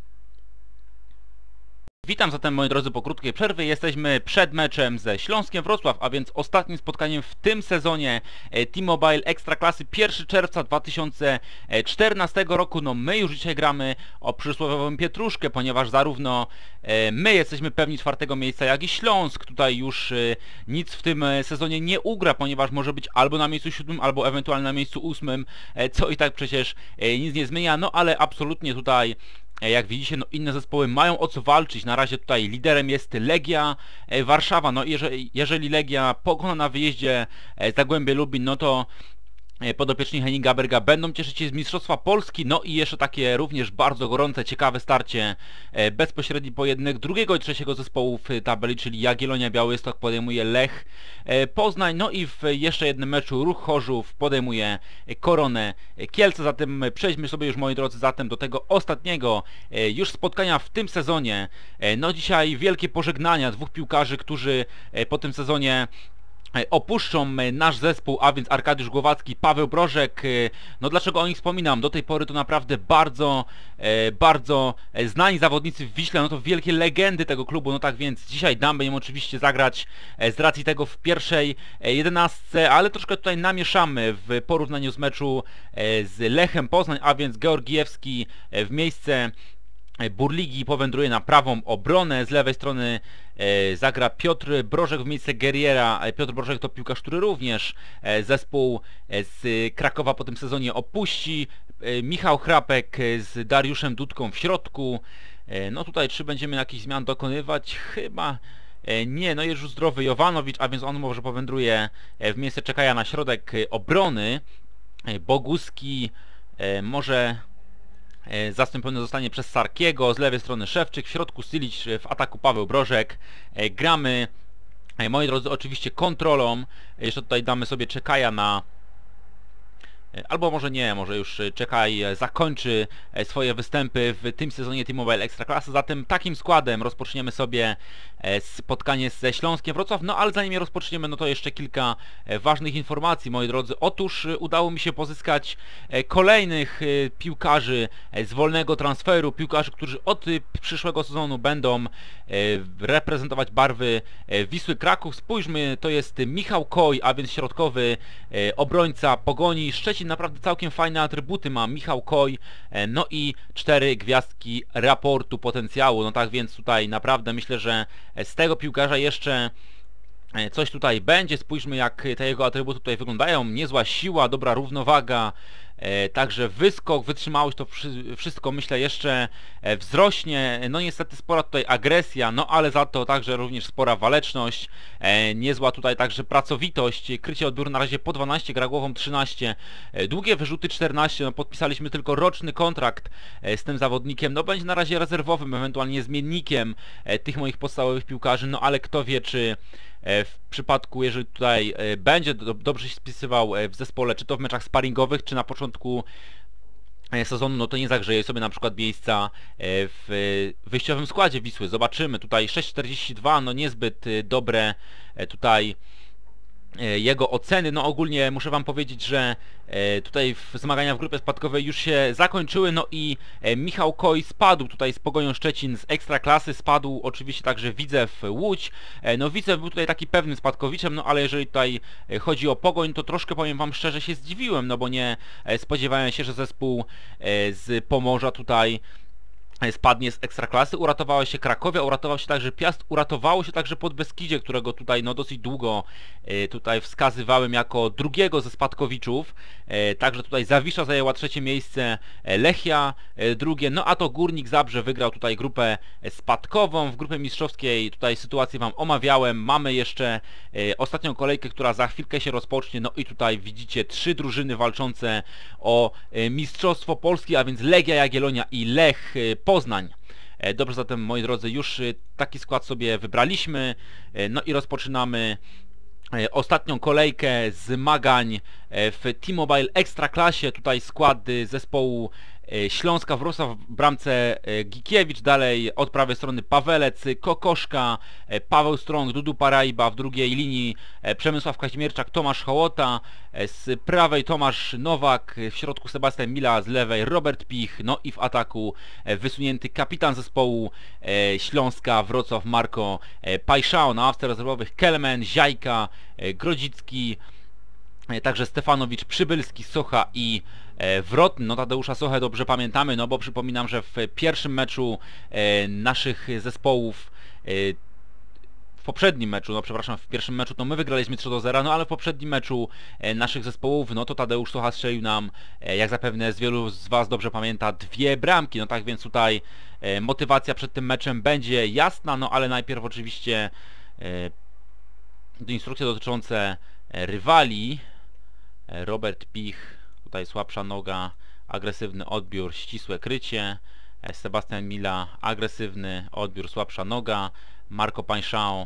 Witam zatem, moi drodzy, po krótkiej przerwie. Jesteśmy przed meczem ze Śląskiem Wrocław, a więc ostatnim spotkaniem w tym sezonie T-Mobile Ekstraklasy, 1 czerwca 2014 roku. No my już dzisiaj gramy o przysłowiową pietruszkę, ponieważ zarówno my jesteśmy pewni 4. miejsca, jak i Śląsk. Tutaj już nic w tym sezonie nie ugra, ponieważ może być albo na miejscu 7, albo ewentualnie na miejscu 8, co i tak przecież nic nie zmienia, no ale absolutnie tutaj, jak widzicie, no inne zespoły mają o co walczyć. Na razie tutaj liderem jest Legia Warszawa. No jeżeli Legia pokona na wyjeździe Zagłębie Lubin, no to podopieczni Henninga Berga będą cieszyć się z Mistrzostwa Polski. No i jeszcze takie również bardzo gorące, ciekawe starcie, bezpośredni pojedynek 2. i 3. zespołu w tabeli, czyli Jagiellonia Białystok podejmuje Lech Poznań, no i w jeszcze jednym meczu Ruch Chorzów podejmuje Koronę Kielce. Zatem przejdźmy sobie już, moi drodzy, zatem do tego ostatniego już spotkania w tym sezonie. No dzisiaj wielkie pożegnania 2 piłkarzy, którzy po tym sezonie opuszczą nasz zespół, a więc Arkadiusz Głowacki, Paweł Brożek. No dlaczego o nich wspominam? Do tej pory to naprawdę bardzo znani zawodnicy w Wiśle, no to wielkie legendy tego klubu, no tak więc dzisiaj damy im oczywiście zagrać z racji tego w pierwszej 11, ale troszkę tutaj namieszamy w porównaniu z meczu z Lechem Poznań, a więc Georgijewski w miejsce Burligi powędruje na prawą obronę, z lewej strony zagra Piotr Brożek w miejsce Guerriera. Piotr Brożek to piłkarz, który również zespół z Krakowa po tym sezonie opuści. Michał Chrapek z Dariuszem Dudką w środku. No tutaj czy będziemy jakichś zmian dokonywać? Chyba nie, no jest już zdrowy Jovanowicz, a więc on może powędruje w miejsce Czekaja na środek obrony. Boguski może zastąpiony zostanie przez Sarkiego, z lewej strony Szewczyk, w środku Silić, w ataku Paweł Brożek. Gramy, moi drodzy, oczywiście kontrolą. Jeszcze tutaj damy sobie Czekaja na... Albo może nie, może już Czekaj zakończy swoje występy w tym sezonie T-Mobile Ekstraklasy. Zatem takim składem rozpoczniemy sobie spotkanie ze Śląskiem Wrocław. No ale zanim je rozpoczniemy, no to jeszcze kilka ważnych informacji, moi drodzy. Otóż udało mi się pozyskać kolejnych piłkarzy z wolnego transferu, piłkarzy, którzy od przyszłego sezonu będą reprezentować barwy Wisły Kraków. Spójrzmy, to jest Michał Koj, a więc środkowy obrońca Pogoni Szczecin. Naprawdę całkiem fajne atrybuty ma Michał Koj, no i 4 gwiazdki raportu potencjału. No tak więc tutaj naprawdę myślę, że z tego piłkarza jeszcze coś tutaj będzie. Spójrzmy, jak te jego atrybuty tutaj wyglądają. Niezła siła, dobra równowaga, także wyskok, wytrzymałość, to wszystko myślę jeszcze wzrośnie. No niestety spora tutaj agresja, no ale za to także również spora waleczność, niezła tutaj także pracowitość, krycie odbioru na razie po 12, gra głową 13, długie wyrzuty 14, no podpisaliśmy tylko roczny kontrakt z tym zawodnikiem, no będzie na razie rezerwowym, ewentualnie zmiennikiem tych moich podstawowych piłkarzy, no ale kto wie, czy w przypadku, jeżeli tutaj będzie dobrze się spisywał w zespole, czy to w meczach sparingowych, czy na początku sezonu, no to nie zagrzeje sobie na przykład miejsca w wyjściowym składzie Wisły. Zobaczymy, tutaj 6,42, no niezbyt dobre tutaj jego oceny. No ogólnie muszę wam powiedzieć, że tutaj zmagania w grupie spadkowej już się zakończyły, no i Michał Koj spadł tutaj z Pogonią Szczecin z Ekstraklasy, spadł oczywiście także Widzew Łódź. No Widzew był tutaj taki pewnym spadkowiczem, no ale jeżeli tutaj chodzi o Pogoń, to troszkę powiem wam szczerze się zdziwiłem, no bo nie spodziewałem się, że zespół z Pomorza tutaj spadnie z Ekstraklasy. Uratowała się Krakowia, uratował się także Piast, uratowało się także Podbeskidzie, którego tutaj no dosyć długo tutaj wskazywałem jako drugiego ze spadkowiczów. Także tutaj Zawisza zajęła trzecie miejsce, Lechia drugie, no a to Górnik Zabrze wygrał tutaj grupę spadkową. W grupie mistrzowskiej tutaj sytuację wam omawiałem. Mamy jeszcze ostatnią kolejkę, która za chwilkę się rozpocznie, no i tutaj widzicie 3 drużyny walczące o Mistrzostwo Polski, a więc Legia Jagiellonia i Lech Poznań. Dobrze, zatem moi drodzy, już taki skład sobie wybraliśmy, no i rozpoczynamy ostatnią kolejkę zmagań w T-Mobile Ekstraklasie. Tutaj składy zespołu Śląska Wrocław w bramce Gikiewicz, dalej od prawej strony Pawelec, Kokoszka, Paweł Strąg, Dudu Parajba, w drugiej linii Przemysław Kaźmierczak, Tomasz Hołota, z prawej Tomasz Nowak, w środku Sebastian Mila, z lewej Robert Pich, no i w ataku wysunięty kapitan zespołu Śląska Wrocław Marko Pajszał, na ławce rezerwowych Kelmen, Ziajka, Grodzicki, także Stefanowicz, Przybylski, Socha i Wrotny. No Tadeusza Sochę dobrze pamiętamy, no bo przypominam, że w pierwszym meczu naszych zespołów, w poprzednim meczu, no przepraszam, w pierwszym meczu to my wygraliśmy 3-0, no ale w poprzednim meczu naszych zespołów, no to Tadeusz Socha strzelił nam, jak zapewne z wielu z was dobrze pamięta, 2 bramki, no tak więc tutaj motywacja przed tym meczem będzie jasna, no ale najpierw oczywiście instrukcje dotyczące rywali. Robert Pich, tutaj słabsza noga, agresywny odbiór, ścisłe krycie. Sebastian Mila, agresywny odbiór, słabsza noga. Marco Pańszał,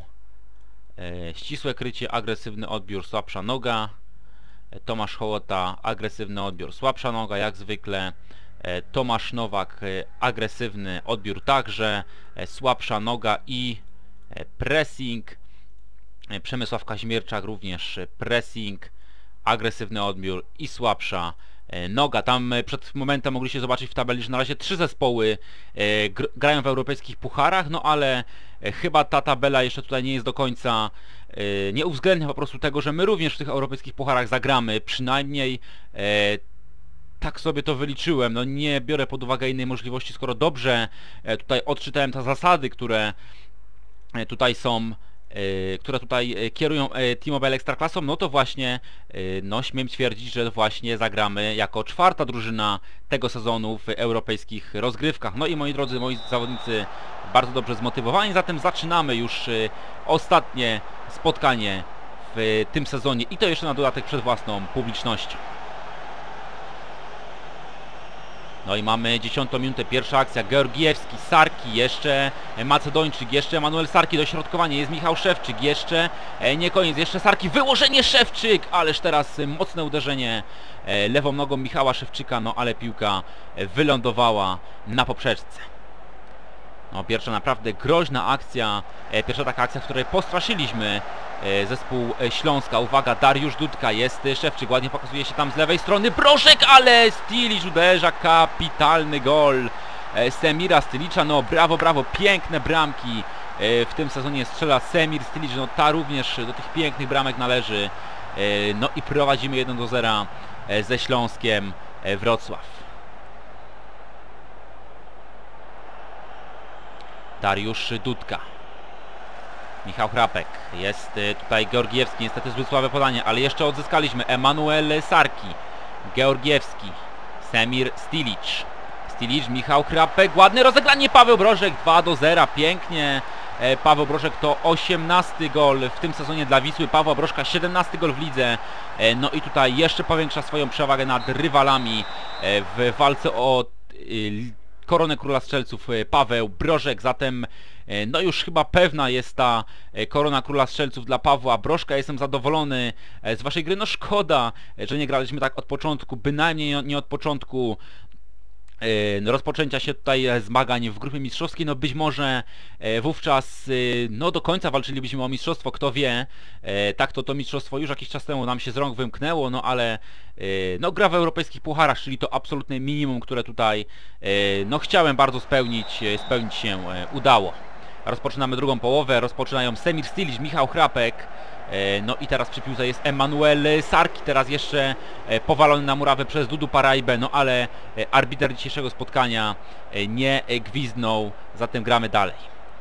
ścisłe krycie, agresywny odbiór, słabsza noga. Tomasz Hołota, agresywny odbiór, słabsza noga, jak zwykle. Tomasz Nowak, agresywny odbiór także, słabsza noga i pressing. Przemysław Kazimierczak również pressing, agresywny odbiór i słabsza noga. Tam przed momentem mogliście zobaczyć w tabeli, że na razie 3 zespoły grają w europejskich pucharach, no ale chyba ta tabela jeszcze tutaj nie jest do końca, nie uwzględnia po prostu tego, że my również w tych europejskich pucharach zagramy, przynajmniej tak sobie to wyliczyłem. No nie biorę pod uwagę innej możliwości, skoro dobrze tutaj odczytałem te zasady, które tutaj są, które tutaj kierują T-Mobile Ekstraklasą, no to właśnie no śmiem twierdzić, że właśnie zagramy jako 4. drużyna tego sezonu w europejskich rozgrywkach. No i moi drodzy, moi zawodnicy bardzo dobrze zmotywowani, zatem zaczynamy już ostatnie spotkanie w tym sezonie i to jeszcze na dodatek przed własną publicznością. No i mamy 10 minutę, pierwsza akcja, Georgiewski, Sarki, jeszcze Macedończyk, jeszcze Emanuel Sarki, dośrodkowanie, jest Michał Szewczyk, jeszcze nie koniec, jeszcze Sarki, wyłożenie Szewczyk, ależ teraz mocne uderzenie lewą nogą Michała Szewczyka, no ale piłka wylądowała na poprzeczce. No pierwsza naprawdę groźna akcja, pierwsza taka akcja, w której postraszyliśmy zespół Śląska. Uwaga, Dariusz Dudka, jest Szewczyk, ładnie pokazuje się tam z lewej strony, Brożek, ale Stilić uderza, kapitalny gol Semira Stilicza, no brawo, brawo, piękne bramki w tym sezonie strzela Semir Stilić, no ta również do tych pięknych bramek należy, no i prowadzimy 1-0 ze Śląskiem Wrocław. Dariusz Dudka, Michał Hrapek, jest tutaj Georgiewski, niestety zbyt słabe podanie, ale jeszcze odzyskaliśmy. Emanuel Sarki, Georgiewski, Semir Stilić, Michał Hrapek, ładne rozegranie, Paweł Brożek, 2-0, pięknie. Paweł Brożek to 18 gol w tym sezonie dla Wisły, Pawła Brożka 17 gol w lidze, no i tutaj jeszcze powiększa swoją przewagę nad rywalami w walce o koronę Króla Strzelców Paweł Brożek, zatem no już chyba pewna jest ta korona Króla Strzelców dla Pawła Brożka. Jestem zadowolony z waszej gry, no szkoda, że nie graliśmy tak od początku, bynajmniej nie od początku rozpoczęcia się tutaj zmagań w grupie mistrzowskiej, no być może wówczas no do końca walczylibyśmy o mistrzostwo, kto wie, tak to mistrzostwo już jakiś czas temu nam się z rąk wymknęło, no ale no gra w europejskich pucharach, czyli to absolutne minimum, które tutaj no chciałem bardzo spełnić się udało. Rozpoczynamy drugą połowę, rozpoczynają Semir Stilić, Michał Hrapek, no i teraz przy piłce jest Emanuel Sarki, teraz jeszcze powalony na murawę przez Dudu Parajbę, no ale arbiter dzisiejszego spotkania nie gwizdnął, zatem gramy dalej.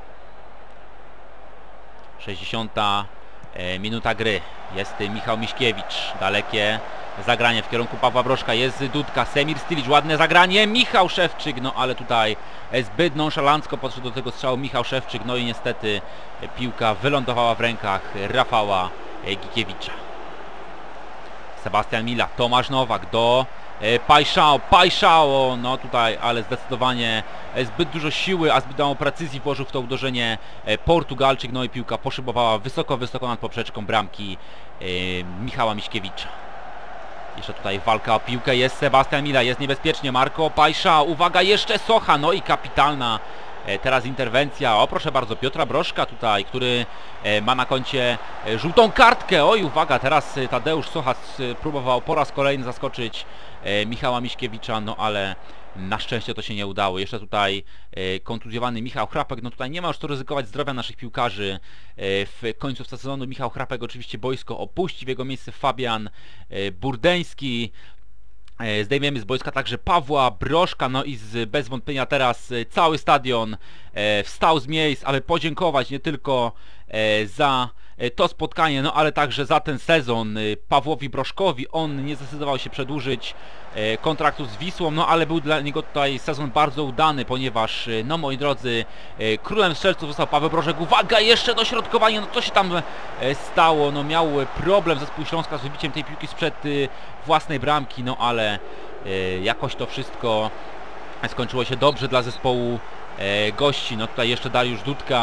60 minuta gry, jest Michał Miśkiewicz, dalekie zagranie w kierunku Pawła Brożka, jest Dudka, Semir Stilić, ładne zagranie, Michał Szewczyk, no ale tutaj zbyt nonszalancko podszedł do tego strzału Michał Szewczyk, no i niestety piłka wylądowała w rękach Rafała Gikiewicza. Sebastian Mila, Tomasz Nowak do Pajszao, no tutaj, ale zdecydowanie zbyt dużo siły, a zbyt mało precyzji włożył w to uderzenie Portugalczyk, no i piłka poszybowała wysoko nad poprzeczką bramki Michała Miśkiewicza. Jeszcze tutaj walka o piłkę, jest Sebastian Mila, jest niebezpiecznie, Marco Pajszao, uwaga, jeszcze Socha, no i kapitalna teraz interwencja, o proszę bardzo, Piotra Brożka tutaj, który ma na koncie żółtą kartkę, oj uwaga, teraz Tadeusz Socha próbował po raz kolejny zaskoczyć Michała Miśkiewicza, no ale na szczęście to się nie udało. Jeszcze tutaj kontuzjowany Michał Hrapek, no tutaj nie ma już co ryzykować zdrowia naszych piłkarzy. W końcówce sezonu Michał Hrapek oczywiście boisko opuści, w jego miejsce Fabian Burdeński. Zdejmiemy z boiska także Pawła Brożka, no i bez wątpienia teraz cały stadion wstał z miejsc, aby podziękować nie tylko za to spotkanie, no ale także za ten sezon Pawłowi Brożkowi. On nie zdecydował się przedłużyć kontraktu z Wisłą, no ale był dla niego tutaj sezon bardzo udany, ponieważ, no moi drodzy, królem strzelców został Paweł Brożek. Uwaga, jeszcze dośrodkowanie, no co się tam stało, no miał problem zespół Śląska z wybiciem tej piłki sprzed własnej bramki, no ale jakoś to wszystko skończyło się dobrze dla zespołu gości. No tutaj jeszcze Dariusz Dudka,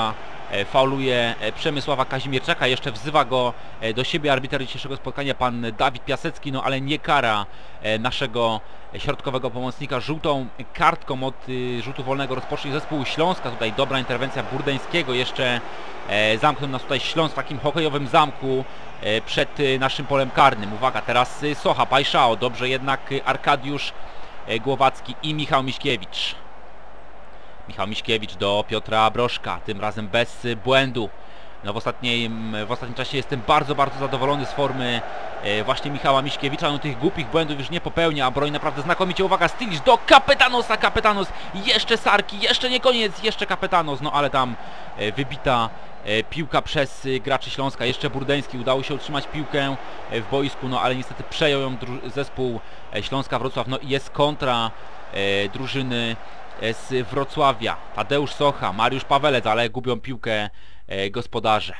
fauluje Przemysława Kazimierczaka, jeszcze wzywa go do siebie arbiter dzisiejszego spotkania, pan Dawid Piasecki, no ale nie kara naszego środkowego pomocnika. Żółtą kartką od rzutu wolnego rozpocznie zespół Śląska. Tutaj dobra interwencja Burdeńskiego, jeszcze zamknął nas tutaj Śląsk w takim hokejowym zamku przed naszym polem karnym. Uwaga, teraz Socha, Pajszao, dobrze jednak Arkadiusz Głowacki i Michał Miśkiewicz. Michał Miśkiewicz do Piotra Brożka, tym razem bez błędu. No w ostatnim czasie jestem bardzo zadowolony z formy właśnie Michała Miśkiewicza. No tych głupich błędów już nie popełnia, a broni naprawdę znakomicie. Uwaga, Stylisz do Kapetanosa, Kapetanos, jeszcze Sarki, jeszcze nie koniec, jeszcze Kapetanos, no ale tam wybita piłka przez graczy Śląska. Jeszcze Burdeński, udało się utrzymać piłkę w boisku, no ale niestety przejął ją zespół Śląska Wrocław. No i jest kontra drużyny z Wrocławia. Tadeusz Socha, Mariusz Pawelec, ale gubią piłkę gospodarze.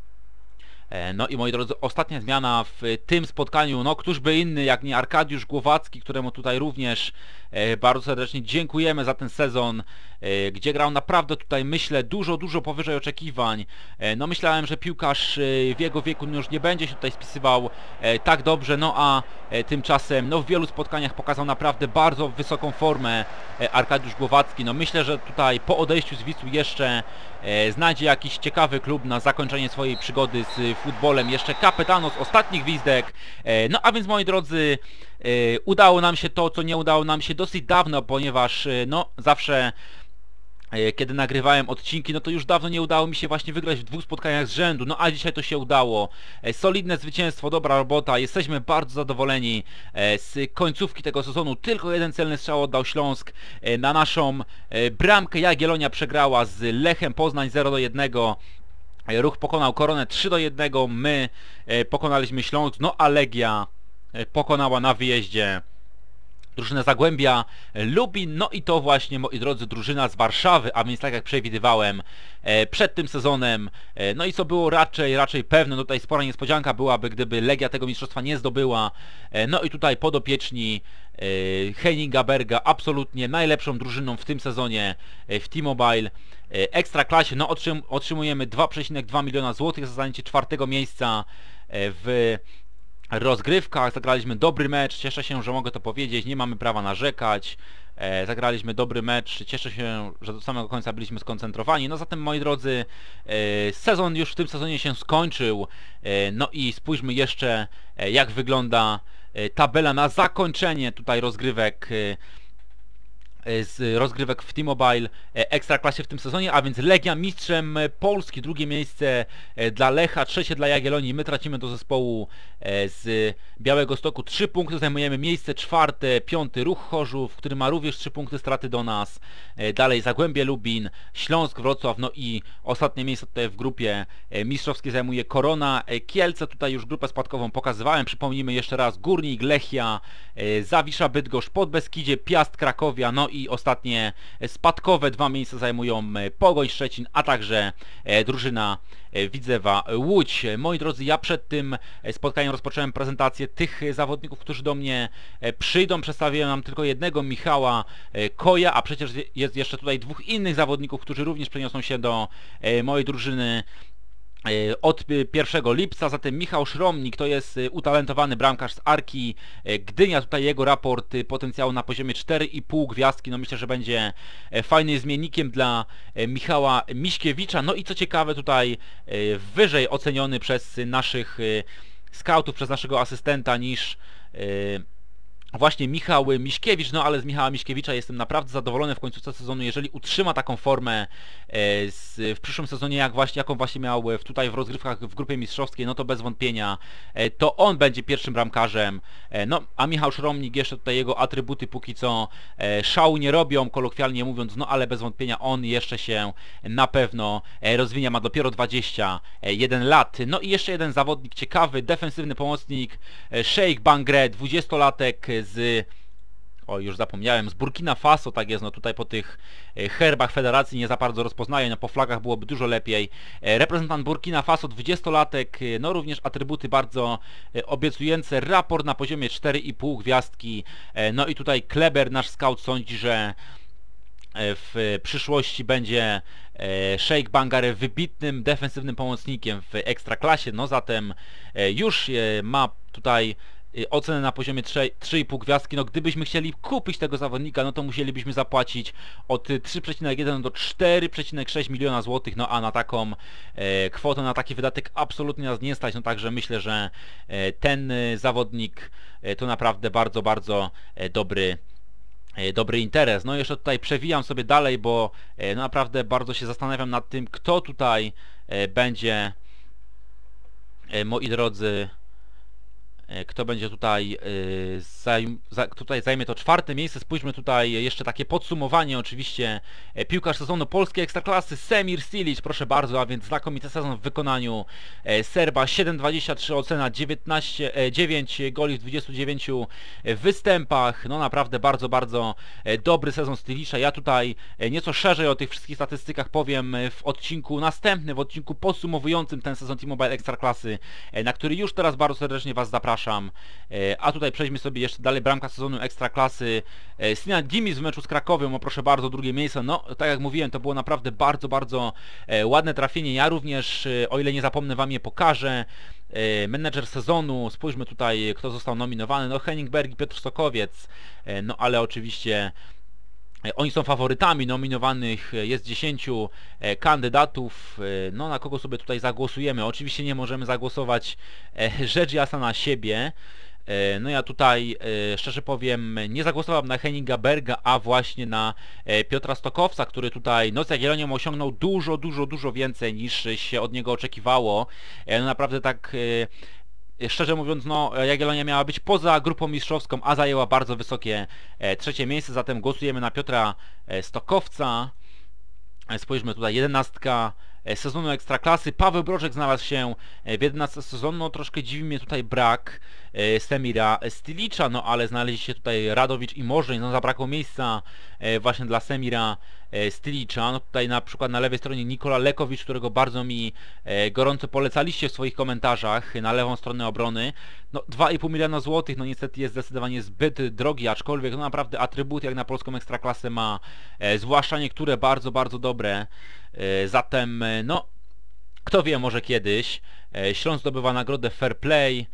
No i moi drodzy, ostatnia zmiana w tym spotkaniu, no któż by inny jak nie Arkadiusz Głowacki, któremu tutaj również bardzo serdecznie dziękujemy za ten sezon, gdzie grał naprawdę tutaj, myślę, dużo powyżej oczekiwań. No myślałem, że piłkarz w jego wieku już nie będzie się tutaj spisywał tak dobrze, no a tymczasem no w wielu spotkaniach pokazał naprawdę bardzo wysoką formę Arkadiusz Głowacki. No myślę, że tutaj po odejściu z Wisły jeszcze znajdzie jakiś ciekawy klub na zakończenie swojej przygody z futbolem. Jeszcze Kapetanos, ostatni gwizdek. No a więc moi drodzy, udało nam się to, co nie udało nam się dosyć dawno, ponieważ no zawsze kiedy nagrywałem odcinki, no to już dawno nie udało mi się właśnie wygrać w 2 spotkaniach z rzędu, no a dzisiaj to się udało. Solidne zwycięstwo, dobra robota, jesteśmy bardzo zadowoleni z końcówki tego sezonu. Tylko jeden celny strzał oddał Śląsk na naszą bramkę. Jagiellonia przegrała z Lechem Poznań 0-1. Ruch pokonał Koronę 3-1, my pokonaliśmy Śląsk, no a Legia pokonała na wyjeździe drużynę Zagłębia Lubin. No i to właśnie, moi drodzy, drużyna z Warszawy, a więc tak jak przewidywałem przed tym sezonem, no i co było raczej pewne, no tutaj spora niespodzianka byłaby, gdyby Legia tego mistrzostwa nie zdobyła. No i tutaj podopieczni Henninga Berga absolutnie najlepszą drużyną w tym sezonie w T-Mobile Ekstraklasie. No otrzymujemy 2,2 miliona złotych za zajęcie 4. miejsca w rozgrywkach. Zagraliśmy dobry mecz, cieszę się, że mogę to powiedzieć, nie mamy prawa narzekać. Zagraliśmy dobry mecz, cieszę się, że do samego końca byliśmy skoncentrowani. No zatem, moi drodzy, sezon już w tym sezonie się skończył. No i spójrzmy jeszcze, jak wygląda tabela na zakończenie tutaj rozgrywek w T-Mobile Ekstraklasie w tym sezonie, a więc Legia mistrzem Polski, 2. miejsce dla Lecha, 3. dla Jagiellonii. My tracimy do zespołu z Białegostoku 3 punkty, zajmujemy miejsce 4., 5. Ruch Chorzów, który ma również 3 punkty straty do nas. Dalej Zagłębie Lubin, Śląsk Wrocław, no i ostatnie miejsce tutaj w grupie mistrzowskiej zajmuje Korona Kielce. Tutaj już grupę spadkową pokazywałem, przypomnijmy jeszcze raz: Górnik, Lechia, Zawisza Bydgoszcz, Podbeskidzie, Piast Krakowia, no i ostatnie spadkowe 2 miejsca zajmują Pogoń Szczecin, a także drużyna Widzewa Łódź. Moi drodzy, ja przed tym spotkaniem rozpocząłem prezentację tych zawodników, którzy do mnie przyjdą. Przedstawiłem nam tylko jednego, Michała Koja, a przecież jest jeszcze tutaj 2 innych zawodników, którzy również przeniosą się do mojej drużyny od 1 lipca. Zatem Michał Szromnik to jest utalentowany bramkarz z Arki Gdynia. Tutaj jego raport potencjału na poziomie 4,5 gwiazdki. No myślę, że będzie fajnym zmiennikiem dla Michała Miśkiewicza. No i co ciekawe, tutaj wyżej oceniony przez naszych scoutów, przez naszego asystenta niż właśnie Michał Miśkiewicz. No ale z Michała Miśkiewicza jestem naprawdę zadowolony w końcówce sezonu. Jeżeli utrzyma taką formę w przyszłym sezonie, jaką właśnie miał tutaj w rozgrywkach w grupie mistrzowskiej, no to bez wątpienia to on będzie pierwszym bramkarzem. No a Michał Szromnik, jeszcze tutaj jego atrybuty póki co szału nie robią, kolokwialnie mówiąc, no ale bez wątpienia on jeszcze się na pewno rozwinie, ma dopiero 21 lat. No i jeszcze jeden zawodnik ciekawy, defensywny pomocnik Sheikh Bangre, 20-latek już zapomniałem, z Burkina Faso, tak jest, no tutaj po tych herbach federacji nie za bardzo rozpoznaję, no po flagach byłoby dużo lepiej. Reprezentant Burkina Faso, 20-latek, no również atrybuty bardzo obiecujące, raport na poziomie 4,5 gwiazdki, no i tutaj Kleber, nasz scout, sądzi, że w przyszłości będzie Sheikh Bangaré wybitnym defensywnym pomocnikiem w Ekstraklasie, no zatem już ma tutaj ocenę na poziomie 3,5 gwiazdki. No gdybyśmy chcieli kupić tego zawodnika, no to musielibyśmy zapłacić od 3,1 do 4,6 miliona złotych, no a na taką kwotę, na taki wydatek absolutnie nas nie stać, no także myślę, że ten zawodnik to naprawdę bardzo, bardzo dobry interes. No jeszcze tutaj przewijam sobie dalej, bo no naprawdę bardzo się zastanawiam nad tym, kto tutaj będzie, moi drodzy, kto będzie tutaj, tutaj zajmie to 4. miejsce. Spójrzmy tutaj jeszcze takie podsumowanie, oczywiście piłkarz sezonu polskiej Ekstraklasy Semir Stilić, proszę bardzo, a więc znakomity sezon w wykonaniu Serba, 7,23 ocena, 9 goli w 29 występach, no naprawdę bardzo, bardzo dobry sezon Stilicza. Ja tutaj nieco szerzej o tych wszystkich statystykach powiem w odcinku następnym, w odcinku podsumowującym ten sezon T-Mobile Ekstraklasy, na który już teraz bardzo serdecznie Was zapraszam. A tutaj przejdźmy sobie jeszcze dalej. Bramka sezonu Ekstraklasy Sinan Gimis w meczu z Krakowią, o proszę bardzo, 2. miejsce. No tak jak mówiłem, to było naprawdę bardzo, bardzo ładne trafienie. Ja również, o ile nie zapomnę, Wam je pokażę. Menedżer sezonu, spójrzmy tutaj, kto został nominowany. No Henning Berg i Piotr Sokowiec, no ale oczywiście oni są faworytami, nominowanych jest 10 kandydatów, no na kogo sobie tutaj zagłosujemy. Oczywiście nie możemy zagłosować rzecz jasna na siebie. No ja tutaj, szczerze powiem, nie zagłosowałem na Henninga Berga, a właśnie na Piotra Stokowca, który tutaj no z Jagiellonią osiągnął dużo więcej niż się od niego oczekiwało. No naprawdę tak... Szczerze mówiąc, no Jagiellonia miała być poza grupą mistrzowską, a zajęła bardzo wysokie 3. miejsce, zatem głosujemy na Piotra Stokowca. Spójrzmy tutaj, 11 sezonu Ekstraklasy. Paweł Brożek znalazł się w 11 sezonu, no troszkę dziwi mnie tutaj brak Semira Stilicza, no ale znaleźli się tutaj Radowicz i Morzeń, no zabrakło miejsca właśnie dla Semira Stilicza. No tutaj na przykład na lewej stronie Nikola Lekowicz, którego bardzo mi gorąco polecaliście w swoich komentarzach na lewą stronę obrony. No 2,5 miliona złotych, no niestety jest zdecydowanie zbyt drogi, aczkolwiek no naprawdę atrybuty jak na polską Ekstraklasę ma, zwłaszcza niektóre bardzo dobre. Zatem no kto wie, może kiedyś Śląsk zdobywa nagrodę Fair Play,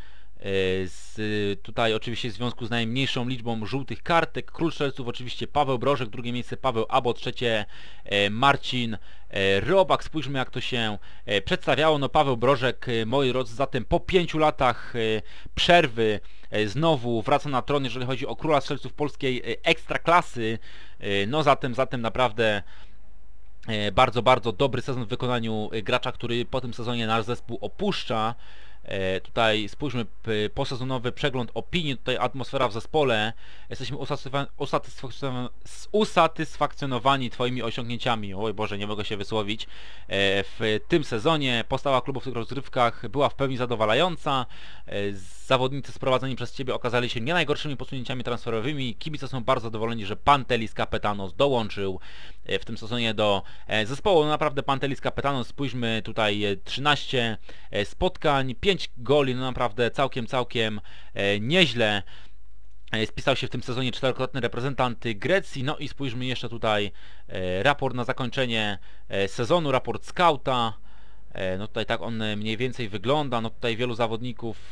tutaj oczywiście w związku z najmniejszą liczbą żółtych kartek. Król strzelców oczywiście Paweł Brożek, 2. miejsce Paweł Abot, 3. Marcin Robak. Spójrzmy, jak to się przedstawiało. No Paweł Brożek, moi drodzy, zatem po 5 latach przerwy znowu wraca na tron, jeżeli chodzi o króla strzelców polskiej Ekstraklasy. No zatem naprawdę bardzo dobry sezon w wykonaniu gracza, który po tym sezonie nasz zespół opuszcza. Tutaj spójrzmy, posezonowy przegląd opinii, tutaj atmosfera w zespole. Jesteśmy usatysfakcjonowani Twoimi osiągnięciami. Oj Boże, nie mogę się wysłowić. W tym sezonie postawa klubu w tych rozgrywkach była w pełni zadowalająca. Zawodnicy sprowadzeni przez Ciebie okazali się nie najgorszymi posunięciami transferowymi. Kibice są bardzo zadowoleni, że Pantelis Kapetanos dołączył w tym sezonie do zespołu. No naprawdę Pantelis Kapetanos, spójrzmy tutaj, 13 spotkań, 5 goli, no naprawdę całkiem nieźle. Spisał się w tym sezonie 4-krotny reprezentant Grecji. No i spójrzmy jeszcze tutaj raport na zakończenie sezonu, raport skauta. No tutaj tak on mniej więcej wygląda. No tutaj wielu zawodników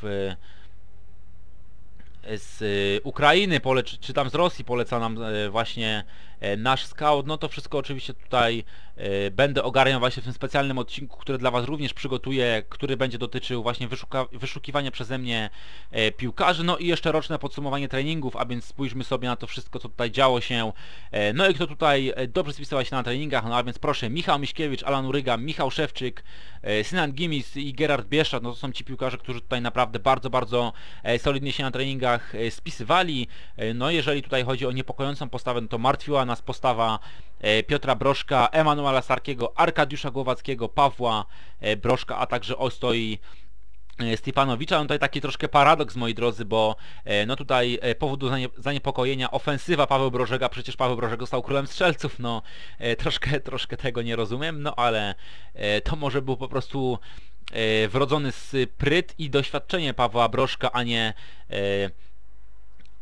z Ukrainy, czy tam z Rosji poleca nam właśnie nasz scout. No to wszystko oczywiście tutaj będę ogarniał właśnie w tym specjalnym odcinku, który dla Was również przygotuję, który będzie dotyczył właśnie wyszukiwania przeze mnie piłkarzy. No i jeszcze roczne podsumowanie treningów, a więc spójrzmy sobie na to wszystko, co tutaj działo się. No i kto tutaj dobrze spisywał się na treningach, no a więc proszę, Michał Miśkiewicz, Alan Uryga, Michał Szewczyk, Sinan Gimis i Gerard Bieszczad, no to są ci piłkarze, którzy tutaj naprawdę bardzo solidnie się na treningach spisywali. No jeżeli tutaj chodzi o niepokojącą postawę, no to martwiła nas postawa Piotra Brożka, Emanuela Sarkiego, Arkadiusza Głowackiego, Pawła Brożka, a także Ostoi Stefanowicza. No tutaj taki troszkę paradoks, moi drodzy, bo no tutaj powód do zaniepokojenia ofensywa Paweł Brożega, przecież Paweł Brożek został królem strzelców, no troszkę tego nie rozumiem, no ale to może był po prostu wrodzony spryt i doświadczenie Pawła Brożka,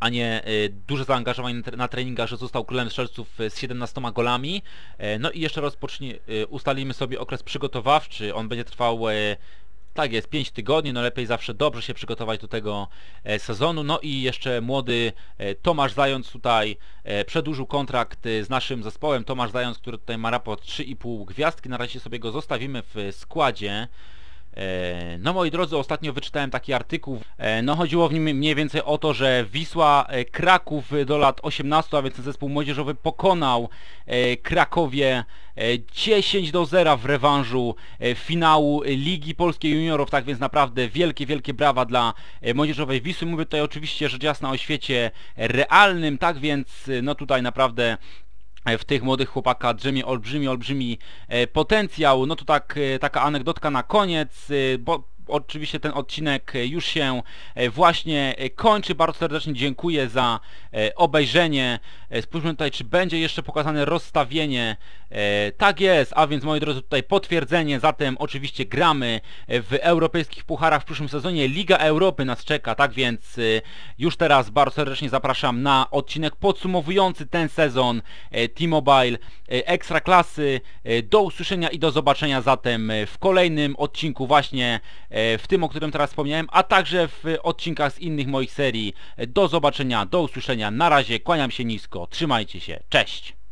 a nie duże zaangażowanie na treningach, że został królem strzelców z 17 golami. No i jeszcze ustalimy sobie okres przygotowawczy, on będzie trwał tak jest, 5 tygodni, no lepiej zawsze dobrze się przygotować do tego sezonu. No i jeszcze młody Tomasz Zając tutaj przedłużył kontrakt z naszym zespołem. Tomasz Zając, który tutaj ma raport 3,5 gwiazdki, na razie sobie go zostawimy w składzie. No moi drodzy, ostatnio wyczytałem taki artykuł, no chodziło w nim mniej więcej o to, że Wisła Kraków do lat 18, a więc ten zespół młodzieżowy pokonał Krakowie 10-0 w rewanżu finału Ligi Polskiej Juniorów, tak więc naprawdę wielkie brawa dla młodzieżowej Wisły. Mówię tutaj oczywiście rzecz jasna o świecie realnym, tak więc no tutaj naprawdę w tych młodych chłopakach drzemie olbrzymi potencjał. No to taka anegdotka na koniec, bo oczywiście ten odcinek już się właśnie kończy. Bardzo serdecznie dziękuję za obejrzenie. Spójrzmy tutaj, czy będzie jeszcze pokazane rozstawienie. Tak jest, a więc moi drodzy, tutaj potwierdzenie. Zatem oczywiście gramy w europejskich pucharach w przyszłym sezonie. Liga Europy nas czeka, tak więc już teraz bardzo serdecznie zapraszam na odcinek podsumowujący ten sezon T-Mobile Ekstraklasy. Do usłyszenia i do zobaczenia zatem w kolejnym odcinku właśnie w tym, o którym teraz wspomniałem, a także w odcinkach z innych moich serii. Do zobaczenia, do usłyszenia, na razie, kłaniam się nisko, trzymajcie się, cześć!